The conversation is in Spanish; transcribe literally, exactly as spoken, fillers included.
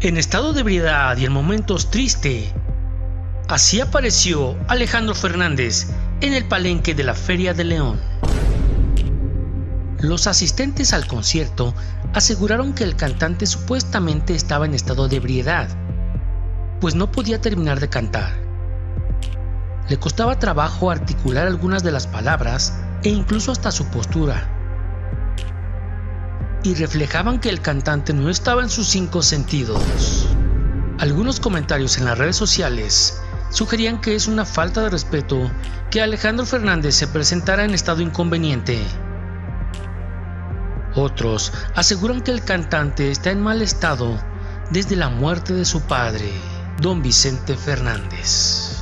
en estado de ebriedad y en momentos tristes. Así apareció Alejandro Fernández en el palenque de la Feria de León. Los asistentes al concierto aseguraron que el cantante supuestamente estaba en estado de ebriedad, pues no podía terminar de cantar. Le costaba trabajo articular algunas de las palabras e incluso hasta su postura, y reflejaban que el cantante no estaba en sus cinco sentidos. Algunos comentarios en las redes sociales sugerían que es una falta de respeto que Alejandro Fernández se presentara en estado inconveniente. Otros aseguran que el cantante está en mal estado desde la muerte de su padre, don Vicente Fernández.